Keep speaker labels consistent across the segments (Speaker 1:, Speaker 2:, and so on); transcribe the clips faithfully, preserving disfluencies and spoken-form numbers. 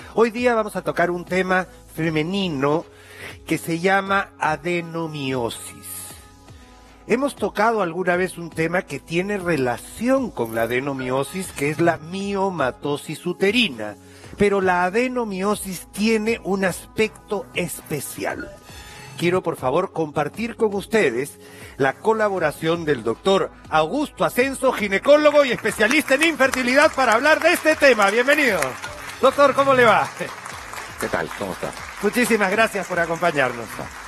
Speaker 1: Hoy día vamos a tocar un tema femenino que se llama adenomiosis. Hemos tocado alguna vez un tema que tiene relación con la adenomiosis, que es la miomatosis uterina, pero la adenomiosis tiene un aspecto especial. Quiero, por favor, compartir con ustedes la colaboración del doctor Augusto Ascenso, ginecólogo y especialista en infertilidad, para hablar de este tema. Bienvenido. Doctor, ¿cómo le va?
Speaker 2: ¿Qué tal? ¿Cómo está?
Speaker 1: Muchísimas gracias por acompañarnos.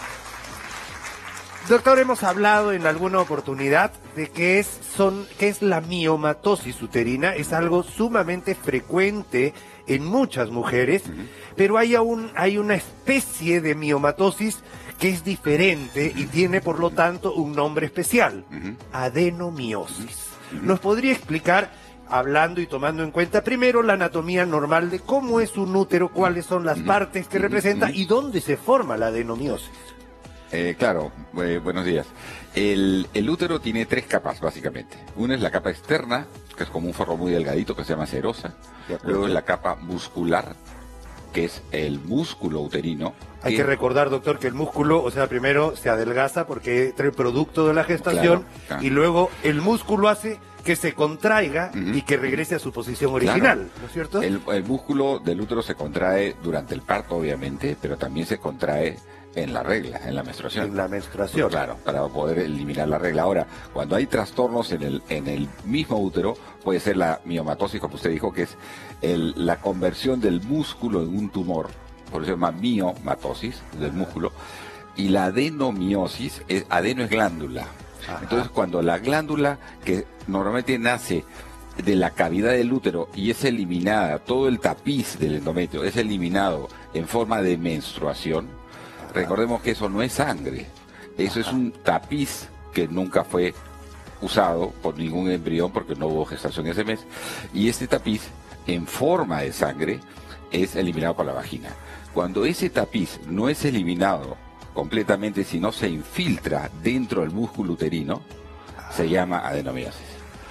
Speaker 1: Doctor, hemos hablado en alguna oportunidad de qué es, son, qué es la miomatosis uterina. Es algo sumamente frecuente en muchas mujeres, uh-huh. pero hay, aún, hay una especie de miomatosis que es diferente y tiene, por lo tanto, un nombre especial, uh-huh. adenomiosis. Uh-huh. ¿Nos podría explicar, hablando y tomando en cuenta primero la anatomía normal de cómo es un útero, cuáles son las uh-huh. partes que uh-huh. representa uh-huh. y dónde se forma la adenomiosis?
Speaker 2: Eh, claro, eh, buenos días. El, el útero tiene tres capas, básicamente. Una es la capa externa, que es como un forro muy delgadito, que se llama serosa. Luego es la capa muscular, que es el músculo uterino.
Speaker 1: Hay que... que recordar, doctor, que el músculo, o sea, primero se adelgaza porque trae producto de la gestación, claro, claro. y luego el músculo hace que se contraiga uh-huh. y que regrese a su posición original, claro. ¿no es cierto?
Speaker 2: El, el músculo del útero se contrae durante el parto, obviamente, pero también se contrae en la regla, en la menstruación.
Speaker 1: En la menstruación.
Speaker 2: Claro, para poder eliminar la regla. Ahora, cuando hay trastornos en el, en el mismo útero, puede ser la miomatosis, como usted dijo, que es el, la conversión del músculo en un tumor. Por eso se llama miomatosis del músculo. Y la adenomiosis, es, adeno es glándula. Ajá. Entonces, cuando la glándula, que normalmente nace de la cavidad del útero y es eliminada, todo el tapiz del endometrio es eliminado en forma de menstruación, recordemos que eso no es sangre, eso es un tapiz que nunca fue usado por ningún embrión porque no hubo gestación ese mes, y este tapiz en forma de sangre es eliminado por la vagina. Cuando ese tapiz no es eliminado completamente, sino se infiltra dentro del músculo uterino, se llama adenomiosis.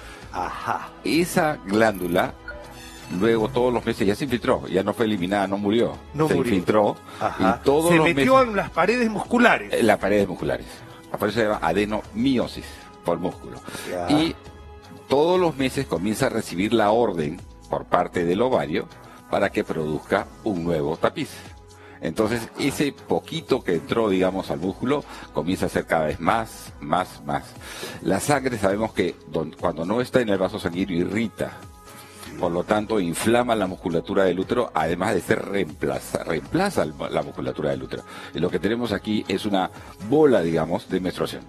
Speaker 1: Ajá.
Speaker 2: Esa glándula luego todos los meses ya se infiltró, ya no fue eliminada, no murió,
Speaker 1: no
Speaker 2: se
Speaker 1: murió.
Speaker 2: infiltró.
Speaker 1: Ajá.
Speaker 2: Y todos
Speaker 1: se
Speaker 2: los
Speaker 1: metió
Speaker 2: meses,
Speaker 1: en las paredes musculares.
Speaker 2: En las paredes musculares. Por eso se llama adenomiosis, por músculo. Ya. Y todos los meses comienza a recibir la orden por parte del ovario para que produzca un nuevo tapiz. Entonces ese poquito que entró, digamos, al músculo comienza a ser cada vez más, más, más. La sangre sabemos que don, cuando no está en el vaso sanguíneo irrita. Por lo tanto, inflama la musculatura del útero, además de ser reemplaza, reemplaza la musculatura del útero. Y lo que tenemos aquí es una bola, digamos, de menstruación.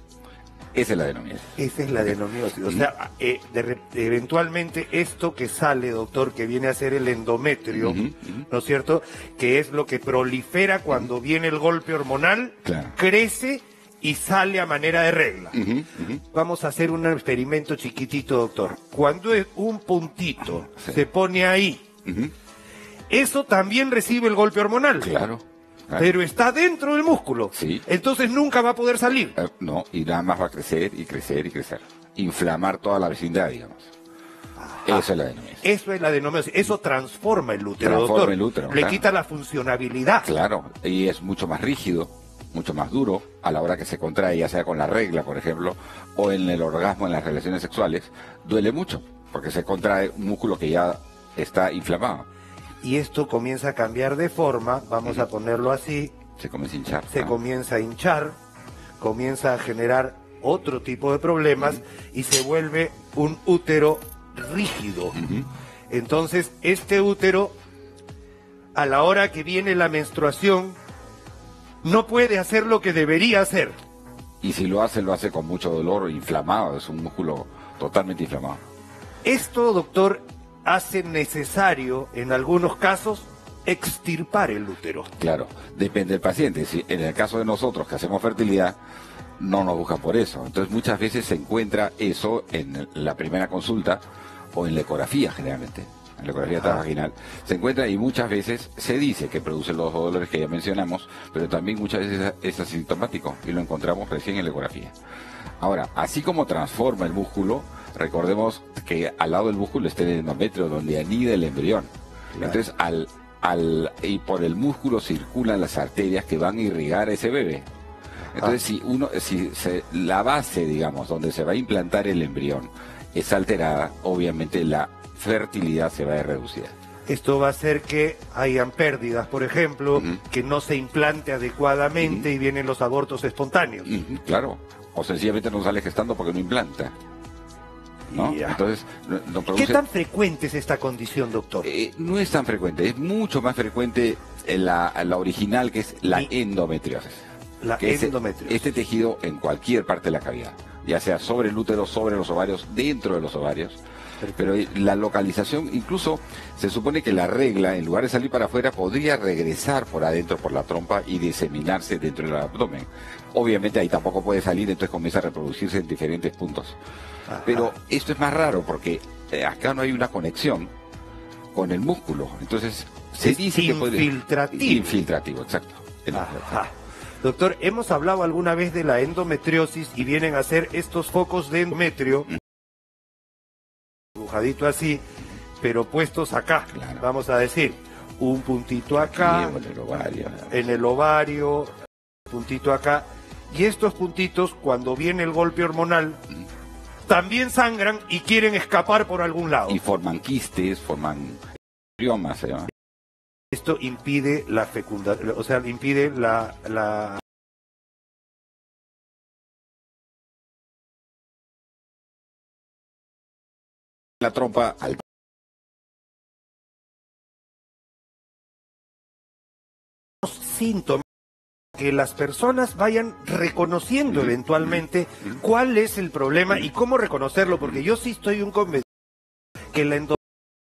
Speaker 2: Esa es la adenomiosis.
Speaker 1: Esa es la adenomiosis. O sea, eh, de, eventualmente esto que sale, doctor, que viene a ser el endometrio, uh-huh, uh-huh. ¿no es cierto? Que es lo que prolifera cuando uh-huh. viene el golpe hormonal, claro. crece y sale a manera de regla. Uh-huh, uh-huh. Vamos a hacer un experimento chiquitito, doctor. Cuando es un puntito sí. se pone ahí, uh-huh. eso también recibe el golpe hormonal.
Speaker 2: Claro. Claro.
Speaker 1: Pero está dentro del músculo.
Speaker 2: Sí.
Speaker 1: Entonces nunca va a poder salir.
Speaker 2: Uh, no, y nada más va a crecer y crecer y crecer. Inflamar toda la vecindad, digamos. Ajá. Eso es la adenomiosis.
Speaker 1: Eso es la adenomiosis. Eso transforma el útero,
Speaker 2: transforma
Speaker 1: doctor.
Speaker 2: el útero.
Speaker 1: Le
Speaker 2: claro.
Speaker 1: quita la funcionabilidad.
Speaker 2: Claro, y es mucho más rígido, mucho más duro a la hora que se contrae, ya sea con la regla, por ejemplo, o en el orgasmo, en las relaciones sexuales. Duele mucho, porque se contrae un músculo que ya está inflamado.
Speaker 1: Y esto comienza a cambiar de forma, vamos uh-huh. a ponerlo así.
Speaker 2: Se comienza a hinchar.
Speaker 1: Se
Speaker 2: ¿no?
Speaker 1: comienza a hinchar, comienza a generar otro tipo de problemas uh-huh. y se vuelve un útero rígido. Uh-huh. Entonces, este útero, a la hora que viene la menstruación, no puede hacer lo que debería hacer.
Speaker 2: Y si lo hace, lo hace con mucho dolor, inflamado, es un músculo totalmente inflamado.
Speaker 1: Esto, doctor, hace necesario, en algunos casos, extirpar el útero.
Speaker 2: Claro, depende del paciente. Si en el caso de nosotros que hacemos fertilidad, no nos buscan por eso. Entonces muchas veces se encuentra eso en la primera consulta o en la ecografía generalmente. En la ecografía transvaginal se encuentra y muchas veces se dice que produce los dolores que ya mencionamos, pero también muchas veces es asintomático y lo encontramos recién en la ecografía. Ahora, así como transforma el músculo, recordemos que al lado del músculo está el endometrio donde anida el embrión. Claro. Entonces, al al, y por el músculo circulan las arterias que van a irrigar a ese bebé. Entonces, ah. si uno, si se, la base, digamos, donde se va a implantar el embrión es alterada, obviamente la fertilidad se va a reducir.
Speaker 1: Esto va a hacer que hayan pérdidas, por ejemplo, uh-huh. que no se implante adecuadamente uh-huh. y vienen los abortos espontáneos.
Speaker 2: Uh-huh. Claro, o sencillamente no sale gestando porque no implanta. ¿No? Entonces, no, no produce...
Speaker 1: ¿Qué tan frecuente es esta condición, doctor?
Speaker 2: Eh, no es tan frecuente, es mucho más frecuente la, la original, que es la Mi... endometriosis.
Speaker 1: La
Speaker 2: que
Speaker 1: endometriosis.
Speaker 2: Es este tejido en cualquier parte de la cavidad, ya sea sobre el útero, sobre los ovarios, dentro de los ovarios. Perfecto. Pero la localización, incluso se supone que la regla, en lugar de salir para afuera, podría regresar por adentro por la trompa y diseminarse dentro del abdomen. Obviamente ahí tampoco puede salir, entonces comienza a reproducirse en diferentes puntos. Ajá. Pero esto es más raro porque eh, acá no hay una conexión con el músculo. Entonces se
Speaker 1: es
Speaker 2: dice
Speaker 1: infiltrativo.
Speaker 2: que puede... Infiltrativo, exacto.
Speaker 1: Ajá. Doctor, hemos hablado alguna vez de la endometriosis y vienen a ser estos focos de endometrio, mm. dibujadito así, pero puestos acá, claro. Vamos a decir, un puntito acá,
Speaker 2: en el ovario,
Speaker 1: en el ovario, un puntito acá, y estos puntitos, cuando viene el golpe hormonal, mm. también sangran y quieren escapar por algún lado.
Speaker 2: Y forman quistes, forman triomas, ¿eh?
Speaker 1: Esto impide la fecundación, o sea, impide la, la...
Speaker 2: la trompa al...
Speaker 1: síntomas que las personas vayan reconociendo eventualmente cuál es el problema y cómo reconocerlo, porque yo sí estoy un convencido que la endometriosis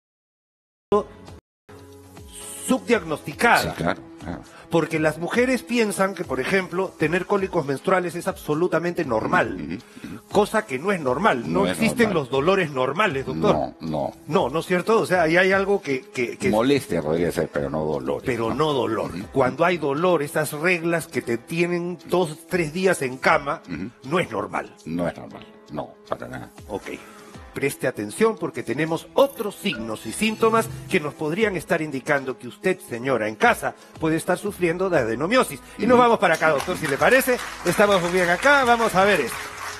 Speaker 1: subdiagnosticada.
Speaker 2: Sí, claro, claro.
Speaker 1: Porque las mujeres piensan que, por ejemplo, tener cólicos menstruales es absolutamente normal, mm-hmm. cosa que no es normal. No, no existen normal. Los dolores normales, doctor.
Speaker 2: No, no.
Speaker 1: No, ¿no es cierto? O sea, ahí hay algo que... que, que
Speaker 2: molestia podría ser, pero no dolor.
Speaker 1: Pero no, no dolor. Mm-hmm. Cuando hay dolor, esas reglas que te tienen dos, tres días en cama, mm-hmm. no es normal.
Speaker 2: No es normal, no, para nada.
Speaker 1: Ok. Preste atención porque tenemos otros signos y síntomas que nos podrían estar indicando que usted, señora, en casa puede estar sufriendo de adenomiosis. Y nos vamos para acá, doctor, si le parece. Estamos muy bien acá, vamos a ver esto.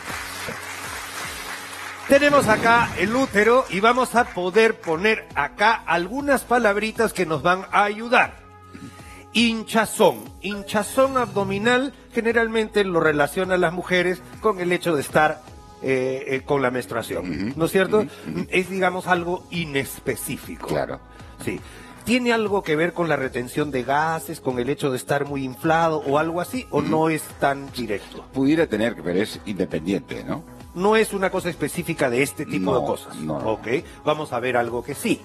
Speaker 1: Tenemos acá el útero y vamos a poder poner acá algunas palabritas que nos van a ayudar. Hinchazón. Hinchazón abdominal generalmente lo relacionan las mujeres con el hecho de estar Eh, eh, con la menstruación, uh-huh, ¿no es cierto? Uh-huh. Es, digamos, algo inespecífico.
Speaker 2: Claro.
Speaker 1: Sí. ¿Tiene algo que ver con la retención de gases, con el hecho de estar muy inflado o algo así, o uh-huh. no es tan directo?
Speaker 2: Pudiera tener, pero es independiente, ¿no?
Speaker 1: No es una cosa específica de este tipo
Speaker 2: no,
Speaker 1: de cosas.
Speaker 2: No.
Speaker 1: Ok, vamos a ver algo que sí.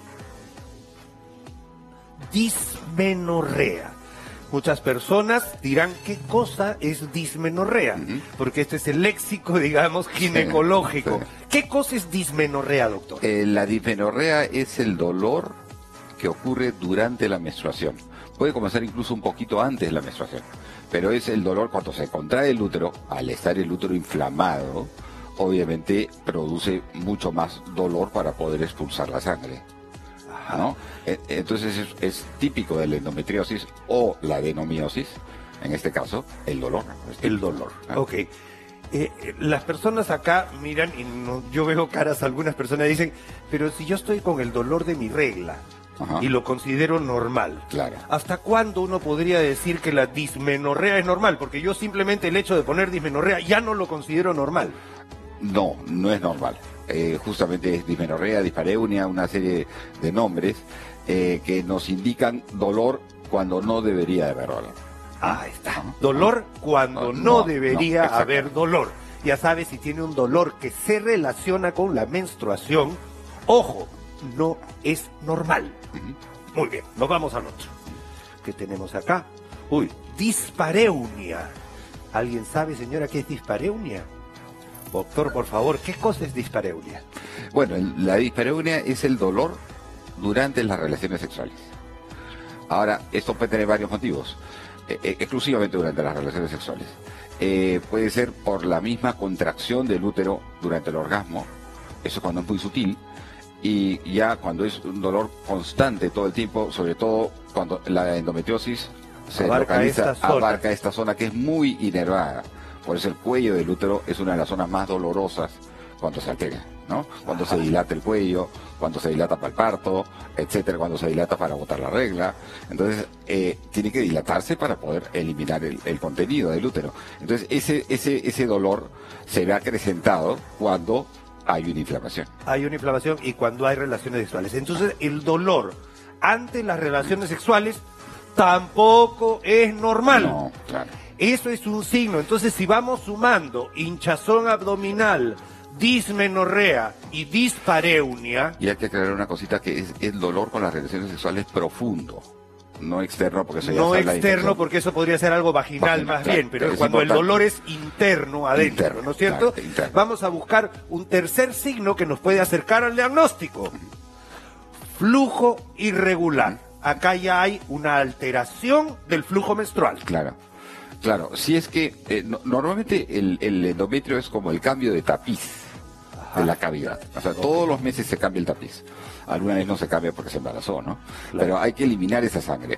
Speaker 1: Dismenorrea. Muchas personas dirán, ¿qué cosa es dismenorrea? Uh-huh. Porque este es el léxico, digamos, ginecológico. Sí, sí. ¿Qué cosa es dismenorrea, doctor?
Speaker 2: Eh, la dismenorrea es el dolor que ocurre durante la menstruación. Puede comenzar incluso un poquito antes de la menstruación, pero es el dolor cuando se contrae el útero. Al estar el útero inflamado, obviamente produce mucho más dolor para poder expulsar la sangre, ¿no? Entonces es, es típico de la endometriosis o la adenomiosis, en este caso, el dolor.
Speaker 1: El dolor, ¿no? Ok. Eh, las personas acá miran y no, yo veo caras, algunas personas dicen, pero si yo estoy con el dolor de mi regla, ajá, y lo considero normal,
Speaker 2: claro,
Speaker 1: ¿hasta cuándo uno podría decir que la dismenorrea es normal? Porque yo simplemente el hecho de poner dismenorrea ya no lo considero normal.
Speaker 2: No, no es normal. Eh, justamente es dismenorrea, dispareunia, una serie de nombres eh, que nos indican dolor cuando no debería de haber dolor.
Speaker 1: Ah, está. Dolor cuando no, no debería no, haber dolor. Ya sabes, si tiene un dolor que se relaciona con la menstruación, ojo, no es normal. Uh-huh. Muy bien, nos vamos al otro. ¿Qué tenemos acá? Uy, dispareunia. ¿Alguien sabe, señora, qué es dispareunia? Doctor, por favor, ¿qué cosa es dispareunia?
Speaker 2: Bueno, la dispareunia es el dolor durante las relaciones sexuales. Ahora, esto puede tener varios motivos, eh, eh, exclusivamente durante las relaciones sexuales. Eh, puede ser por la misma contracción del útero durante el orgasmo, eso cuando es muy sutil, y ya cuando es un dolor constante todo el tiempo, sobre todo cuando la endometriosis se
Speaker 1: Abarca
Speaker 2: localiza,
Speaker 1: esta zona.
Speaker 2: abarca esta zona que es muy inervada. Por eso el cuello del útero es una de las zonas más dolorosas cuando se altera, ¿no? Cuando
Speaker 1: Ajá.
Speaker 2: se dilata el cuello, cuando se dilata para el parto, etcétera, cuando se dilata para botar la regla. Entonces, eh, tiene que dilatarse para poder eliminar el, el contenido del útero. Entonces, ese, ese, ese dolor se ve acrecentado cuando hay una inflamación.
Speaker 1: Hay una inflamación y cuando hay relaciones sexuales. Entonces, el dolor ante las relaciones sexuales tampoco es normal.
Speaker 2: No, claro.
Speaker 1: Eso es un signo. Entonces, si vamos sumando hinchazón abdominal, dismenorrea y dispareunia,
Speaker 2: Y hay que aclarar una cosita, que es el dolor con las relaciones sexuales profundo, no externo, porque eso ya
Speaker 1: no
Speaker 2: está en la
Speaker 1: externo,
Speaker 2: infección.
Speaker 1: porque eso podría ser algo vaginal,
Speaker 2: Vaginal,
Speaker 1: más
Speaker 2: claro,
Speaker 1: bien, pero
Speaker 2: pero es
Speaker 1: cuando el
Speaker 2: importante.
Speaker 1: dolor es interno, adentro,
Speaker 2: Interno,
Speaker 1: ¿no es cierto?
Speaker 2: claro, interno.
Speaker 1: Vamos a buscar un tercer signo que nos puede acercar al diagnóstico. Flujo irregular. Acá ya hay una alteración del flujo menstrual.
Speaker 2: Claro, claro. Si es que eh, no- normalmente el, el endometrio es como el cambio de tapiz
Speaker 1: Ajá.
Speaker 2: de la cavidad. O sea, todos los meses se cambia el tapiz. Alguna vez no se cambia porque se embarazó, ¿no?
Speaker 1: Claro.
Speaker 2: Pero hay que eliminar esa sangre.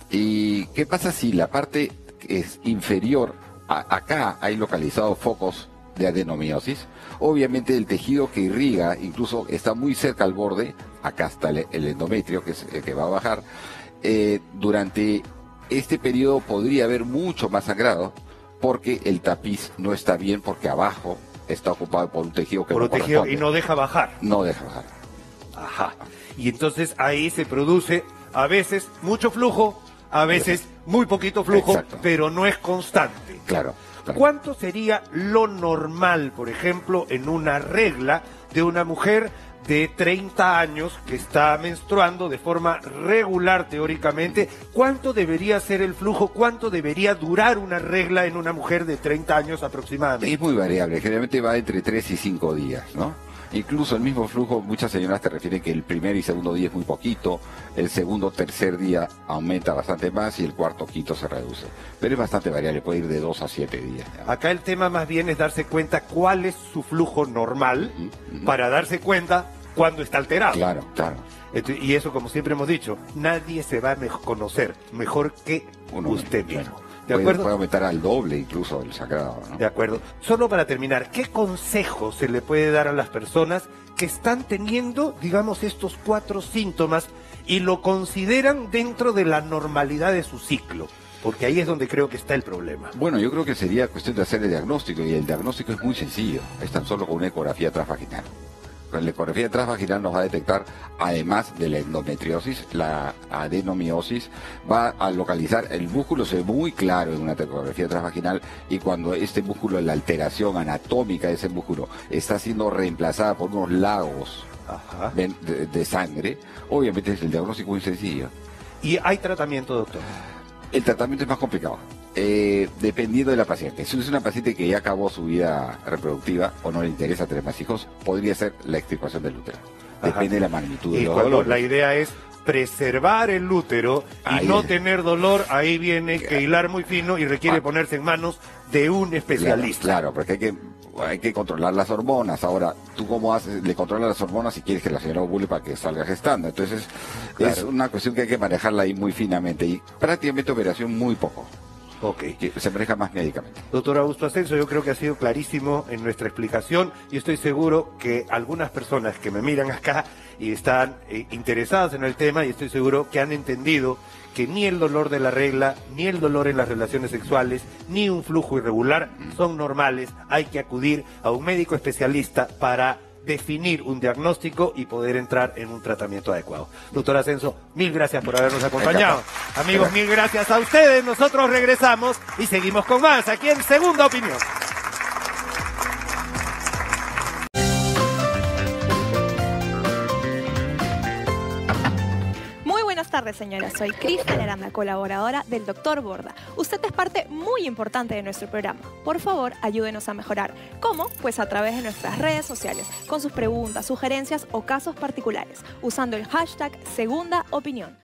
Speaker 2: ¿Y qué pasa si la parte es inferior, a- acá hay localizados focos de adenomiosis? Obviamente el tejido que irriga incluso está muy cerca al borde, acá está el, el endometrio que, es, el que va a bajar. Eh, durante este periodo podría haber mucho más sangrado porque el tapiz no está bien, porque abajo está ocupado por un tejido que
Speaker 1: Por
Speaker 2: no
Speaker 1: un tejido y
Speaker 2: corresponde.
Speaker 1: no deja bajar.
Speaker 2: No deja bajar.
Speaker 1: Ajá. Y entonces ahí se produce a veces mucho flujo, a veces muy poquito flujo,
Speaker 2: Exacto.
Speaker 1: pero no es constante.
Speaker 2: Claro, claro.
Speaker 1: ¿Cuánto sería lo normal, por ejemplo, en una regla de una mujer de treinta años que está menstruando de forma regular teóricamente? ¿Cuánto debería ser el flujo? ¿Cuánto debería durar una regla en una mujer de treinta años aproximadamente?
Speaker 2: Es muy variable, generalmente va entre tres y cinco días, ¿no? Incluso el mismo flujo, muchas señoras te refieren que el primer y segundo día es muy poquito, el segundo, tercer día aumenta bastante más y el cuarto, quinto se reduce. Pero es bastante variable, puede ir de dos a siete días.
Speaker 1: Acá el tema más bien es darse cuenta cuál es su flujo normal
Speaker 2: Ujú, ujú.
Speaker 1: para darse cuenta cuándo está alterado.
Speaker 2: Claro, claro.
Speaker 1: Entonces, y eso, como siempre hemos dicho, nadie se va a me- conocer mejor que
Speaker 2: Uno
Speaker 1: usted
Speaker 2: mismo,
Speaker 1: mismo.
Speaker 2: claro.
Speaker 1: ¿De
Speaker 2: Puede,
Speaker 1: acuerdo?
Speaker 2: puede aumentar al doble incluso el sangrado, ¿no?
Speaker 1: De acuerdo. Solo para terminar, ¿qué consejo se le puede dar a las personas que están teniendo, digamos, estos cuatro síntomas y lo consideran dentro de la normalidad de su ciclo? Porque ahí es donde creo que está el problema.
Speaker 2: Bueno, yo creo que sería cuestión de hacer el diagnóstico, y el diagnóstico es muy sencillo, es tan solo con una ecografía transvaginal. Con la ecografía transvaginal nos va a detectar, además de la endometriosis, la adenomiosis, va a localizar, el músculo se ve muy claro en una ecografía transvaginal, y cuando este músculo, la alteración anatómica de ese músculo está siendo reemplazada por unos lagos
Speaker 1: Ajá.
Speaker 2: de, de- de sangre, obviamente es el diagnóstico muy sencillo.
Speaker 1: Y hay tratamiento, doctor.
Speaker 2: El tratamiento es más complicado, eh, dependiendo de la paciente. Si es una paciente que ya acabó su vida reproductiva o no le interesa tener más hijos, podría ser la extirpación del útero. Depende
Speaker 1: Ajá.
Speaker 2: de la magnitud de
Speaker 1: Y
Speaker 2: los
Speaker 1: cuando
Speaker 2: dolores.
Speaker 1: la idea es preservar el útero y
Speaker 2: Ahí
Speaker 1: no
Speaker 2: es.
Speaker 1: tener dolor, ahí viene que hilar muy fino y requiere
Speaker 2: Ah.
Speaker 1: ponerse en manos de un especialista.
Speaker 2: Claro, claro, porque hay que, hay que controlar las hormonas. Ahora, ¿tú cómo haces? Le controlas las hormonas si quieres que la señora ovule para que salga gestando. Entonces,
Speaker 1: Claro.
Speaker 2: es una cuestión que hay que manejarla ahí muy finamente, y prácticamente operación muy poco,
Speaker 1: Ok.
Speaker 2: que se maneja más médicamente.
Speaker 1: Doctor Augusto Ascenso, yo creo que ha sido clarísimo en nuestra explicación y estoy seguro que algunas personas que me miran acá y están eh, interesadas en el tema, y estoy seguro que han entendido que ni el dolor de la regla, ni el dolor en las relaciones sexuales, ni un flujo irregular son normales. Hay que acudir a un médico especialista para definir un diagnóstico y poder entrar en un tratamiento adecuado. Doctor Ascenso, mil gracias por habernos acompañado. Amigos, mil gracias a ustedes. Nosotros regresamos y seguimos con más aquí en Segunda Opinión.
Speaker 3: Muy buenas tardes, señora. Soy Cristian Aranda, colaboradora del doctor Borda. Usted es parte muy importante de nuestro programa. Por favor, ayúdenos a mejorar. ¿Cómo? Pues a través de nuestras redes sociales, con sus preguntas, sugerencias o casos particulares, usando el hashtag Segunda Opinión.